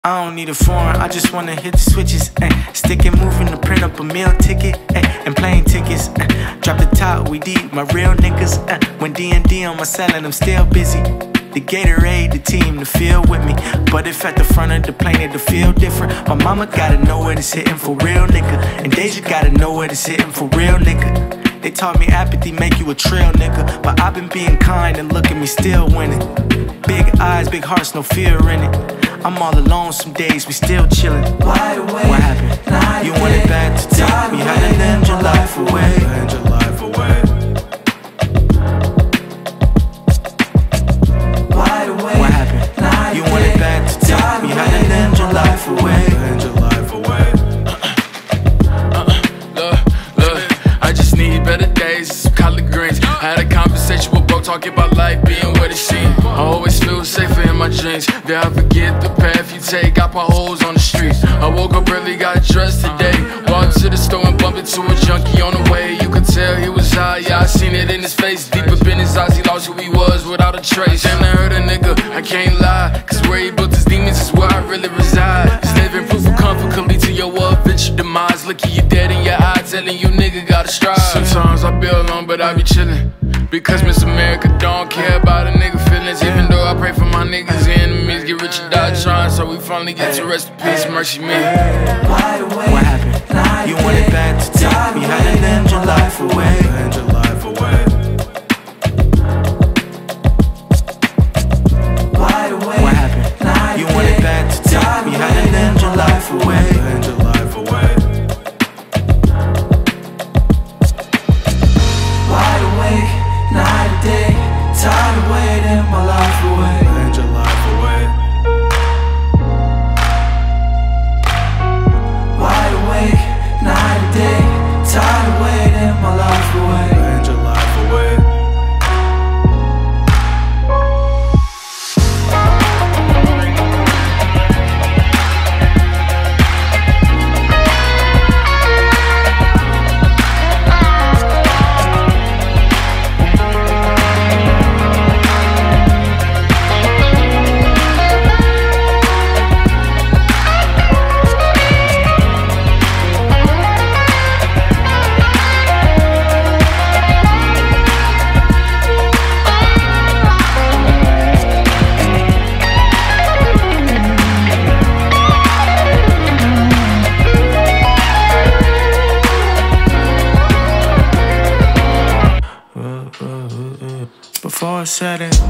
I don't need a foreign, I just wanna hit the switches, stick and moving to print up a meal ticket, and plane tickets, drop the top, we deep, my real niggas, when D&D on my selling, I'm still busy. The Gatorade, the team, the field with me, but if at the front of the plane, it'll feel different. My mama gotta know what it's hitting for real nigga, and Deja gotta know what it's hitting for real nigga. They taught me apathy make you a trail nigga, but I've been being kind and look at me still winning. Big eyes, big hearts, no fear in it. I'm all alone some days, we still chillin'. Wide awake, what happened? You wanted back to take me, how to end your life away. End your life away. Wide awake, what happened? You wanted back to take me, how to end your life away. End your life away. Look, I just need better days, some collard greens. I had a conversation with bro talking about life being what it seems. I always feel safer in my dreams. Did I forget the path you take? I put holes on the streets. I woke up early, got dressed today. Walked to the store and bumped into a junkie on the way. You could tell he was high, yeah, I seen it in his face. Deep up in his eyes, he lost who he was without a trace. Damn, I heard a nigga, I can't lie, cause where he built his demons is where I really reside. This living proof of comfort could lead to your eventual demise. Look at you dead in your eye, telling you nigga gotta strive. Sometimes I be alone, but I be chillin', because Miss America don't care about a nigga feelings. Even though I pray for my niggas' enemies, get rich and die trying, so we finally get to rest in peace, mercy me. What happened? You wanted back to take me, how to end your life away. End your life away. What happened? You wanted back to take me, how to end your life away. End your life away. Wide awake, night and day, tired of waiting my life away. End your life away. Wide awake, night and day, tired of waiting my life away. End your life away. Before I said it,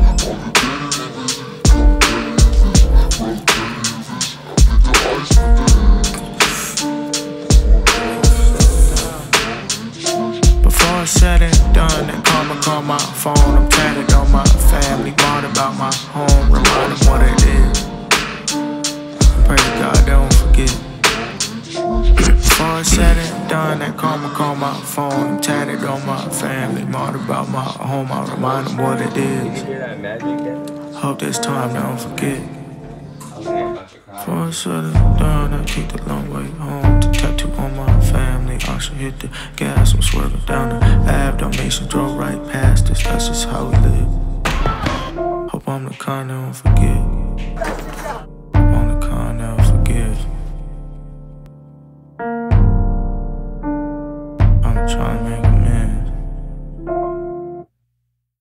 before I said it, done, that karma call my phone. I'm tatted on my family, bond about my home, remind them what it is. Pray to God they don't forget. Before I said it, done, that karma call my phone. I'm tatted on my family, bond about my home, I remind them what it is. Hope this time they don't forget. Before I said it, done, I take the long way home. To tattoo on my family, I should hit the gas, I'm swerving down the Ave. Donation drove right past us, that's just how we live. Hope I'm the kind that don't forget.